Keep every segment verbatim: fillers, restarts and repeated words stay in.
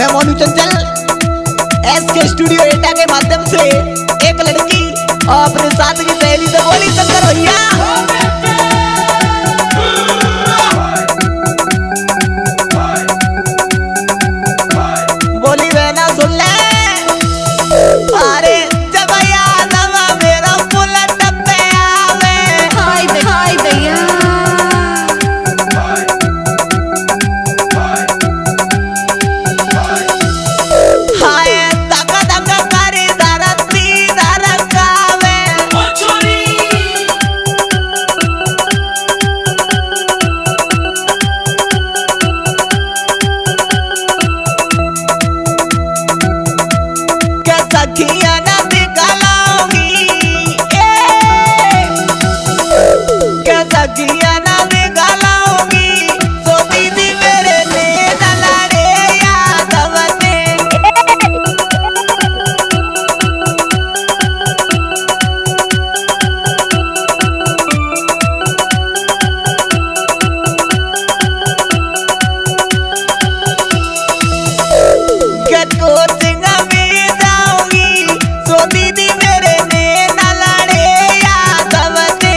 मैं मोनू चंचल एस के स्टूडियो एटा के माध्यम से एक लड़की और अपने साथ की सहेली से बोली शंकर भैया। बोली बहना सुन ले, अरे जब याद आवा मेरा बुलेट पे आवे। हाय हाय भैया, हाय धक धक करी धरती धड़कावे। क्या सखिया न दिखलाऊंगी, क्या सखिया न दिखलाऊंगी, सो दीदी मेरे नैन लड़े यादव ने। क्या कोचिंग में जाऊंगी, सो दीदी मेरे नैन लड़े यादव ने।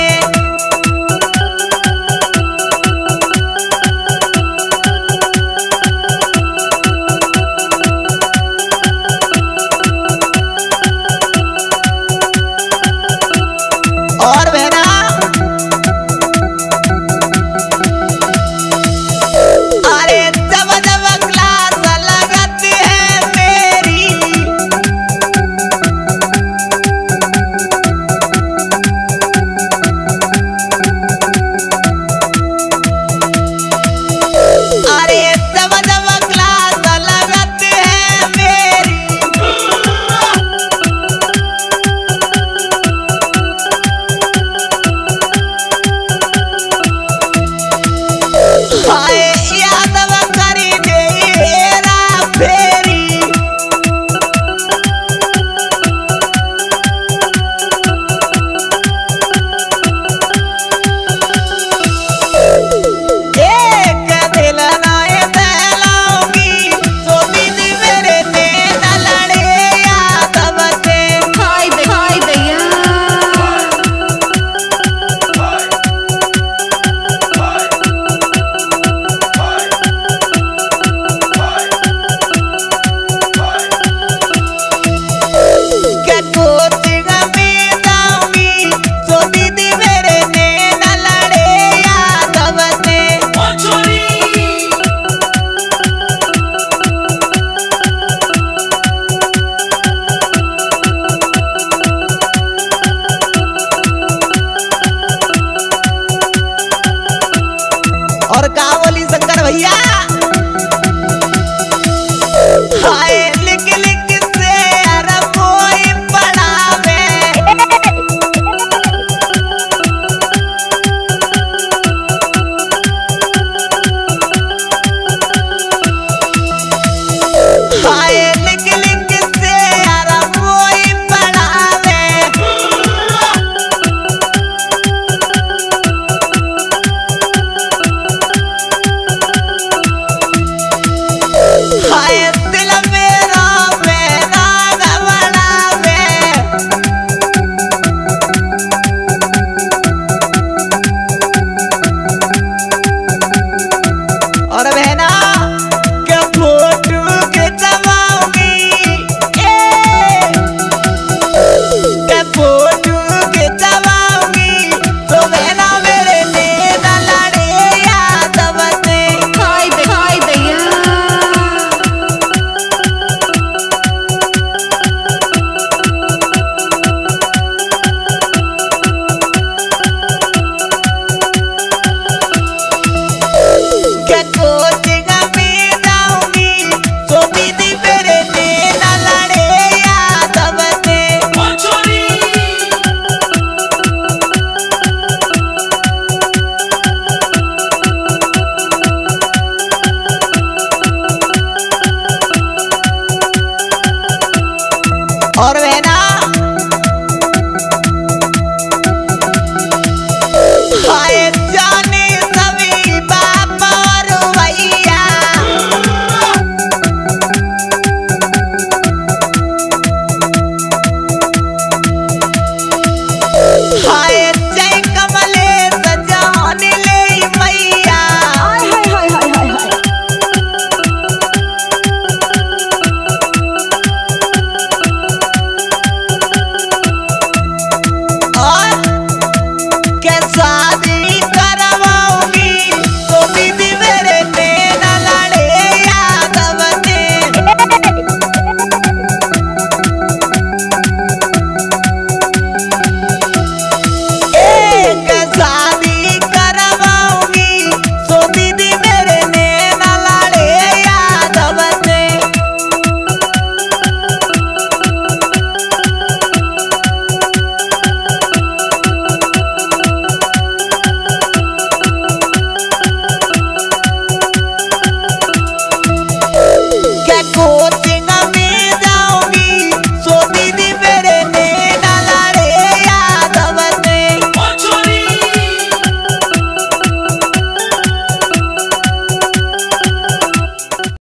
और बहना अरे जब जब क्लास लगती है मेरी, अरे जब जब क्लास लगती है मेरी, हाय यादव करी दे हेरा फेरी। एक दिल नाय दहलाऊंगी, सो दीदी मेरे नैन लड़े यादव से। हाय हाय भैया, क्या कोचिंग में जाऊंगी, सो दीदी मेरे नैन लड़े यादव से। और का बोली शंकर भैया, हाय लिख लिख से अरे कोई पढ़ावे। हाय लिख लिख से अरे कोई पढ़ावे। हाय दिल मेरा मेरा घबरावे। और बहना क्या फोटो खिंचवाऊंगी, क्या फोटो खिंचवाऊंगी, तो बहना मेरे नैन लड़े यादव से। हाय हाय भैया, क्या कोचिंग में जाऊंगी, सो दीदी मेरे नैन लड़े यादव से। और बहना हाय जाने सभी बाप और भैया। हाय